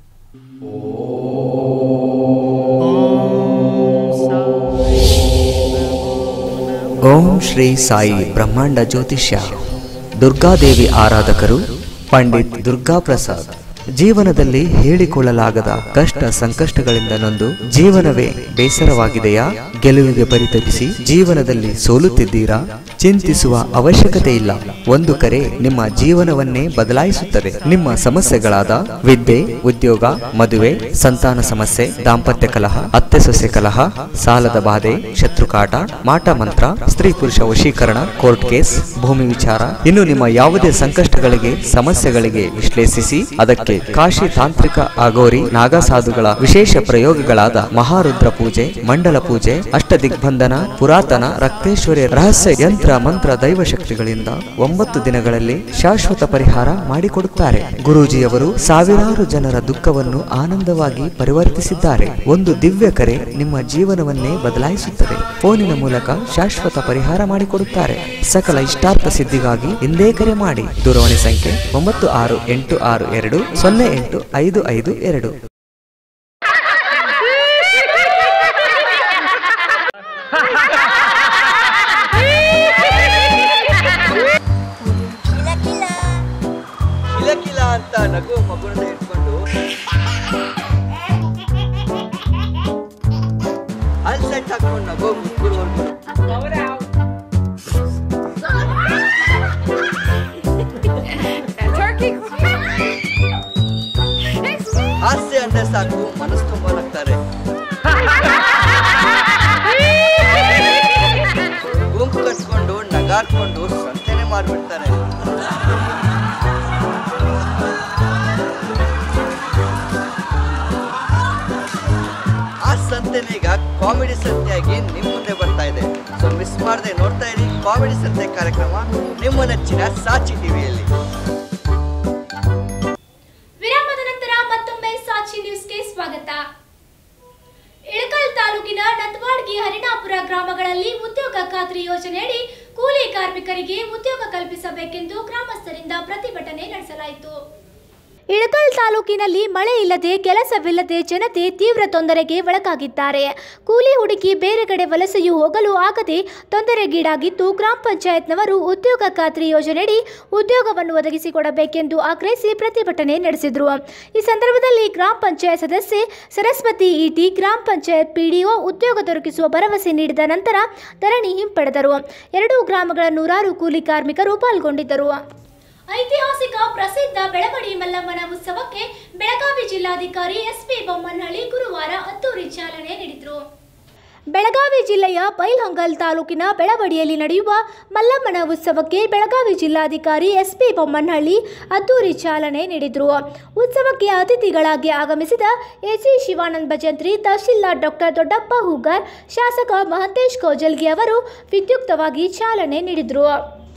ಓಂ ಶ್ರೀ ಸಾಯಿ ಬ್ರಹ್ಮಾಂಡ ಜ್ಯೋತಿಷ್ಯ. ದುರ್ಗಾದೇವಿ ಆರಾಧಕರು ಪಂಡಿತ್ ದುರ್ಗಾ ಪ್ರಸಾದ್. ಜೀವನದಲ್ಲಿ ಹೇಳಿಕೊಳ್ಳಲಾಗದ ಕಷ್ಟ ಸಂಕಷ್ಟಗಳಿಂದ ನೊಂದು ಜೀವನವೇ ಬೇಸರವಾಗಿದೆಯಾ? ಗೆಲುವಿಗೆ ಪರಿತಪಿಸಿ ಜೀವನದಲ್ಲಿ ಸೋಲುತ್ತಿದ್ದೀರಾ? ಚಿಂತಿಸುವ ಅವಶ್ಯಕತೆ ಇಲ್ಲ. ಒಂದು ಕರೆ ನಿಮ್ಮ ಜೀವನವನ್ನೇ ಬದಲಾಯಿಸುತ್ತದೆ. ನಿಮ್ಮ ಸಮಸ್ಯೆಗಳಾದ ವಿದ್ಯೆ, ಉದ್ಯೋಗ, ಮದುವೆ, ಸಂತಾನ ಸಮಸ್ಯೆ, ದಾಂಪತ್ಯ ಕಲಹ, ಅತ್ತೆ ಸೊಸೆ ಕಲಹ, ಸಾಲದ ಬಾಧೆ, ಶತ್ರುಕಾಟ, ಮಾಟ ಮಂತ್ರ, ಸ್ತ್ರೀ ಪುರುಷ ವಶೀಕರಣ, ಕೋರ್ಟ್ ಕೇಸ್, ಭೂಮಿ ವಿಚಾರ, ಇನ್ನು ನಿಮ್ಮ ಯಾವುದೇ ಸಂಕಷ್ಟಗಳಿಗೆ, ಸಮಸ್ಯೆಗಳಿಗೆ ವಿಶ್ಲೇಷಿಸಿ ಅದಕ್ಕೆ ಕಾಶಿ ತಾಂತ್ರಿಕ ಅಗೋರಿ ನಾಗಸಾಧುಗಳ ವಿಶೇಷ ಪ್ರಯೋಗಗಳಾದ ಮಹಾರುದ್ರ ಪೂಜೆ, ಮಂಡಲ ಪೂಜೆ, ಅಷ್ಟ ದಿಗ್ಬಂಧನ, ಪುರಾತನ ರಕ್ತೇಶ್ವರಿ ರಹಸ್ಯ ಯಂತ್ರ ಮಂತ್ರ ದೈವ ಶಕ್ತಿಗಳಿಂದ ಒಂಬತ್ತು ದಿನಗಳಲ್ಲಿ ಶಾಶ್ವತ ಪರಿಹಾರ ಮಾಡಿಕೊಡುತ್ತಾರೆ. ಗುರೂಜಿಯವರು ಸಾವಿರಾರು ಜನರ ದುಃಖವನ್ನು ಆನಂದವಾಗಿ ಪರಿವರ್ತಿಸಿದ್ದಾರೆ. ಒಂದು ದಿವ್ಯ ಕರೆ ನಿಮ್ಮ ಜೀವನವನ್ನೇ ಬದಲಾಯಿಸುತ್ತದೆ. ಫೋನಿನ ಮೂಲಕ ಶಾಶ್ವತ ಪರಿಹಾರ ಮಾಡಿಕೊಡುತ್ತಾರೆ. ಸಕಲ ಇಷ್ಟಾರ್ಥ ಸಿದ್ಧಿಗಾಗಿ ಇಂದೇ ಕರೆ ಮಾಡಿ. ದೂರವಾಣಿ ಸಂಖ್ಯೆ ಒಂಬತ್ತು ಆರು ಎಂಟು ಆರು ಎರಡು ಸೊನ್ನೆ ಎಂಟು ಐದು ಐದು ಎರಡು. ಕಿಲಕಿಲ ಅಂತ ನಗು ಮಗುನ ಇಟ್ಕೊಂಡು ಅಲ್ಸೆಟ್ ಹಾಕೊಂಡು ನಗು ಮುಗ್ಗುರ್ವರ್ಗು ಹಾಸ್ಯ ಅಂದ್ರೆ ಸಾಕು ಮನಸ್ಸು ತುಂಬ ನಗ್ತಾರೆ. ಗುಂಪು ಕಟ್ಕೊಂಡು ನಗಾಡ್ಕೊಂಡು ಸಂತೆನೆ ಮಾಡಿಬಿಡ್ತಾರೆ. ಆ ಸಂತೆನೇ ಈಗ ಕಾಮಿಡಿ ಸಂತೆಯಾಗಿ ನಿಮ್ಮ ಮುಂದೆ ಬರ್ತಾ ಇದೆ. ಸೊ ಮಿಸ್ ಮಾಡದೆ ನೋಡ್ತಾ ಇರಿ ಕಾಮಿಡಿ ಸಂತೆ ಕಾರ್ಯಕ್ರಮ ನಿಮ್ಮ ನೆಚ್ಚಿನ ಸಾಚಿ ಟಿವಿಯಲ್ಲಿ. ವಿರಾಮದ ನಂತರ ಮತ್ತೊಮ್ಮೆ ಸಾಚಿ ನ್ಯೂಸ್ಗೆ ಸ್ವಾಗತ. ಇಳಕಲ್ ತಾಲೂಕಿನ ನಂದವಾಡ್ಗಿ ಹರಿಣಾಪುರ ಗ್ರಾಮಗಳಲ್ಲಿ ಉದ್ಯೋಗ ಖಾತ್ರಿ ಯೋಜನೆಯಡಿ ಕೂಲಿ ಕಾರ್ಮಿಕರಿಗೆ ಉದ್ಯೋಗ ಕಲ್ಪಿಸಬೇಕೆಂದು ಗ್ರಾಮಸ್ಥರಿಂದ ಪ್ರತಿಭಟನೆ ನಡೆಸಲಾಯಿತು. ಇಳಕಲ್ ತಾಲೂಕಿನಲ್ಲಿ ಮಳೆ ಇಲ್ಲದೆ ಕೆಲಸವಿಲ್ಲದೆ ಜನತೆ ತೀವ್ರ ತೊಂದರೆಗೆ ಒಳಗಾಗಿದ್ದಾರೆ. ಕೂಲಿ ಹುಡುಕಿ ಬೇರೆ ಕಡೆ ವಲಸೆಯೂ ಹೋಗಲು ಆಗದೆ ತೊಂದರೆಗೀಡಾಗಿದ್ದು ಗ್ರಾಮ ಪಂಚಾಯತ್ನವರು ಉದ್ಯೋಗ ಖಾತ್ರಿ ಯೋಜನೆಯಡಿ ಉದ್ಯೋಗವನ್ನು ಒದಗಿಸಿಕೊಡಬೇಕೆಂದು ಆಗ್ರಹಿಸಿ ಪ್ರತಿಭಟನೆ ನಡೆಸಿದರು. ಈ ಸಂದರ್ಭದಲ್ಲಿ ಗ್ರಾಮ ಪಂಚಾಯತ್ ಸದಸ್ಯೆ ಸರಸ್ವತಿ ಇಟಿ, ಗ್ರಾಮ ಪಂಚಾಯತ್ ಪಿಡಿಒ ಉದ್ಯೋಗ ದೊರಕಿಸುವ ಭರವಸೆ ನೀಡಿದ ನಂತರ ಧರಣಿ ಹಿಂಪಡೆದರು. ಎರಡೂ ಗ್ರಾಮಗಳ ನೂರಾರು ಕೂಲಿ ಕಾರ್ಮಿಕರು ಪಾಲ್ಗೊಂಡಿದ್ದರು. ಐತಿಹಾಸಿಕ ಪ್ರಸಿದ್ಧ ಬೆಳವಡಿ ಮಲ್ಲಮ್ಮನ ಉತ್ಸವಕ್ಕೆ ಬೆಳಗಾವಿ ಜಿಲ್ಲಾಧಿಕಾರಿ ಎಸ್ಪಿ ಬೊಮ್ಮನಹಳ್ಳಿ ಗುರುವಾರ ಅದ್ದೂರಿ ಚಾಲನೆ ನೀಡಿದರು. ಬೆಳಗಾವಿ ಜಿಲ್ಲೆಯ ಬೈಲಹೊಂಗಲ ತಾಲೂಕಿನ ಬೆಳವಡಿಯಲ್ಲಿ ನಡೆಯುವ ಮಲ್ಲಮ್ಮನ ಉತ್ಸವಕ್ಕೆ ಬೆಳಗಾವಿ ಜಿಲ್ಲಾಧಿಕಾರಿ ಎಸ್ಪಿ ಬೊಮ್ಮನಹಳ್ಳಿ ಅದ್ದೂರಿ ಚಾಲನೆ ನೀಡಿದರು. ಉತ್ಸವಕ್ಕೆ ಅತಿಥಿಗಳಾಗಿ ಆಗಮಿಸಿದ ಎಸಿ ಶಿವಾನಂದ ಭಜಂತ್ರಿ, ತಹಶೀಲ್ದಾರ್ ಡಾಕ್ಟರ್ ದೊಡ್ಡಪ್ಪ ಹೂಗಾರ್, ಶಾಸಕ ಮಹಂತೇಶ್ ಕೌಜಲ್ಗಿ ಅವರು ವಿದ್ಯುಕ್ತವಾಗಿ ಚಾಲನೆ ನೀಡಿದರು.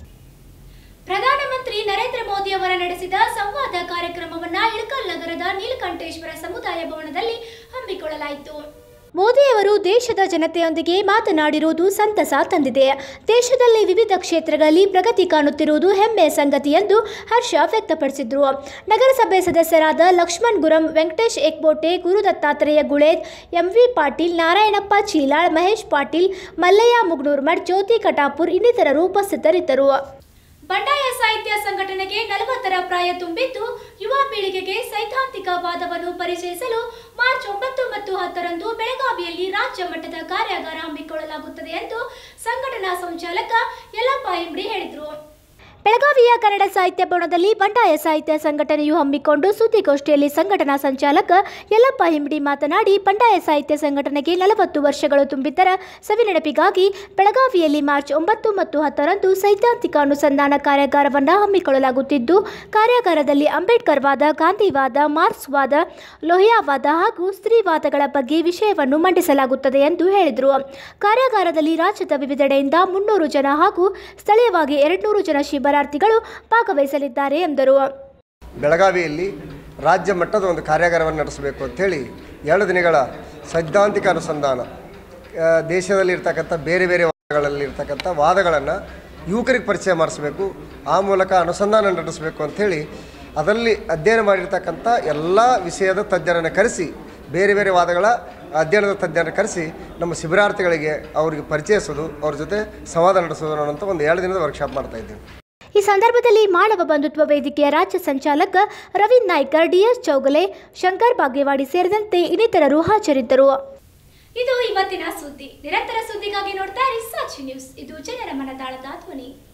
ಪ್ರಧಾನಮಂತ್ರಿ ನರೇಂದ್ರ ಮೋದಿ ಅವರ ನಡೆಸಿದ ಸಂವಾದ ಕಾರ್ಯಕ್ರಮವನ್ನು ಇಳಕಲ್ ನಗರದ ನೀಲಕಂಠೇಶ್ವರ ಸಮುದಾಯ ಭವನದಲ್ಲಿ ಹಮ್ಮಿಕೊಳ್ಳಲಾಯಿತು. ಮೋದಿಯವರು ದೇಶದ ಜನತೆಯೊಂದಿಗೆ ಮಾತನಾಡಿರುವುದು ಸಂತಸ ತಂದಿದೆ. ದೇಶದಲ್ಲಿ ವಿವಿಧ ಕ್ಷೇತ್ರಗಳಲ್ಲಿ ಪ್ರಗತಿ ಕಾಣುತ್ತಿರುವುದು ಹೆಮ್ಮೆಯ ಸಂಗತಿ ಎಂದು ಹರ್ಷ ವ್ಯಕ್ತಪಡಿಸಿದರು. ನಗರಸಭೆ ಸದಸ್ಯರಾದ ಲಕ್ಷ್ಮಣ್ ಗುರಂ, ವೆಂಕಟೇಶ್ ಏಕ್ಬೋಟೆ, ಗುರು ದತ್ತಾತ್ರೇಯ ಗುಳೇದ್, ಎಂವಿ ಪಾಟೀಲ್, ನಾರಾಯಣಪ್ಪ ಚೀಲಾಳ್, ಮಹೇಶ್ ಪಾಟೀಲ್, ಮಲ್ಲಯ್ಯ ಮುಗ್ನೂರ್ಮಠ್, ಜ್ಯೋತಿ ಕಟಾಪುರ್ ಇನ್ನಿತರರು ಉಪಸ್ಥಿತರಿದ್ದರು. ಬಂಡಾಯ ಸಾಹಿತ್ಯ ಸಂಘಟನೆಗೆ ನಲವತ್ತರ ಪ್ರಾಯ ತುಂಬಿದ್ದು ಯುವ ಪೀಳಿಗೆಗೆ ಸೈದ್ಧಾಂತಿಕ ವಾದವನ್ನು ಪರಿಚಯಿಸಲು ಮಾರ್ಚ್ ಒಂಬತ್ತು ಮತ್ತು ಹತ್ತರಂದು ಬೆಳಗಾವಿಯಲ್ಲಿ ರಾಜ್ಯ ಮಟ್ಟದ ಕಾರ್ಯಾಗಾರ ಹಮ್ಮಿಕೊಳ್ಳಲಾಗುತ್ತದೆ ಎಂದು ಸಂಘಟನಾ ಸಂಚಾಲಕ ಯಲ್ಲಪ್ಪ ಹಿಂಬಡಿ ಹೇಳಿದರು. ಬೆಳಗಾವಿಯ ಕನ್ನಡ ಸಾಹಿತ್ಯ ಭವನದಲ್ಲಿ ಬಂಡಾಯ ಸಾಹಿತ್ಯ ಸಂಘಟನೆಯು ಹಮ್ಮಿಕೊಂಡು ಸುದ್ದಿಗೋಷ್ಠಿಯಲ್ಲಿ ಸಂಘಟನಾ ಸಂಚಾಲಕ ಯಲ್ಲಪ್ಪ ಹಿಂಬಡಿ ಮಾತನಾಡಿ, ಬಂಡಾಯ ಸಾಹಿತ್ಯ ಸಂಘಟನೆಗೆ ನಲವತ್ತು ವರ್ಷಗಳು ತುಂಬಿದ್ದರ ಸವಿನೆನಪಿಗಾಗಿ ಬೆಳಗಾವಿಯಲ್ಲಿ ಮಾರ್ಚ್ ಒಂಬತ್ತು ಮತ್ತು ಹತ್ತರಂದು ಸೈದ್ಧಾಂತಿಕ ಅನುಸಂಧಾನ ಕಾರ್ಯಾಗಾರವನ್ನು ಹಮ್ಮಿಕೊಳ್ಳಲಾಗುತ್ತಿದ್ದು, ಕಾರ್ಯಾಗಾರದಲ್ಲಿ ಅಂಬೇಡ್ಕರ್ ವಾದ, ಗಾಂಧಿವಾದ, ಮಾರ್ಕ್ಸ್ವಾದ, ಲೋಹಿಯಾವಾದ ಹಾಗೂ ಸ್ತ್ರೀವಾದಗಳ ಬಗ್ಗೆ ವಿಷಯವನ್ನು ಮಂಡಿಸಲಾಗುತ್ತದೆ ಎಂದು ಹೇಳಿದರು. ಕಾರ್ಯಾಗಾರದಲ್ಲಿ ರಾಜ್ಯದ ವಿವಿಧೆಡೆಯಿಂದ ಮುನ್ನೂರು ಜನ ಹಾಗೂ ಸ್ಥಳೀಯವಾಗಿ ಎರಡ್ನೂರು ಜನ ಶಿಬಿರಾರ್ಥಿಗಳು ಭಾಗವಹಿಸಲಿದ್ದಾರೆ ಎಂದರು. ಬೆಳಗಾವಿಯಲ್ಲಿ ರಾಜ್ಯ ಮಟ್ಟದ ಒಂದು ಕಾರ್ಯಾಗಾರವನ್ನು ನಡೆಸಬೇಕು ಅಂಥೇಳಿ ಎರಡು ದಿನಗಳ ಸೈದ್ಧಾಂತಿಕ ಅನುಸಂಧಾನ, ದೇಶದಲ್ಲಿರ್ತಕ್ಕಂಥ ಬೇರೆ ಬೇರೆ ವಾದಗಳಲ್ಲಿರ್ತಕ್ಕಂಥ ವಾದಗಳನ್ನು ಯುವಕರಿಗೆ ಪರಿಚಯ ಮಾಡಿಸಬೇಕು, ಆ ಮೂಲಕ ಅನುಸಂಧಾನ ನಡೆಸಬೇಕು ಅಂಥೇಳಿ ಅದರಲ್ಲಿ ಅಧ್ಯಯನ ಮಾಡಿರ್ತಕ್ಕಂಥ ಎಲ್ಲ ವಿಷಯದ ತಜ್ಞರನ್ನು ಕರೆಸಿ, ಬೇರೆ ಬೇರೆ ವಾದಗಳ ಅಧ್ಯಯನದ ತಜ್ಞರನ್ನು ಕರೆಸಿ ನಮ್ಮ ಶಿಬಿರಾರ್ಥಿಗಳಿಗೆ ಅವರಿಗೆ ಪರಿಚಯಿಸೋದು, ಅವ್ರ ಜೊತೆ ಸಂವಾದ ನಡೆಸೋದು ಅನ್ನೋಂಥ ಒಂದು ಎರಡು ದಿನದ ವರ್ಕ್ಶಾಪ್ ಮಾಡ್ತಾ ಇದ್ದೇವೆ. ಈ ಸಂದರ್ಭದಲ್ಲಿ ಮಾನವ ಬಂಧುತ್ವ ವೇದಿಕೆಯ ರಾಜ್ಯ ಸಂಚಾಲಕ ರವೀಂದ್ರ ನಾಯ್ಕರ್, ಡಿಎಸ್ ಚೌಗಲೆ, ಶಂಕರ್ ಬಾಗೇವಾಡಿ ಸೇರಿದಂತೆ ಇನ್ನಿತರರು ಹಾಜರಿದ್ದರು. ಇದು ಇವತ್ತಿನ ಸುದ್ದಿ. ನಿರಂತರ ಸುದ್ದಿಗಾಗಿ ನೋಡ್ತಾ ಇರಿ ಸಾಚಿ ನ್ಯೂಸ್. ಇದು ಜನರ ಮನದಾಳದ ಧ್ವನಿ.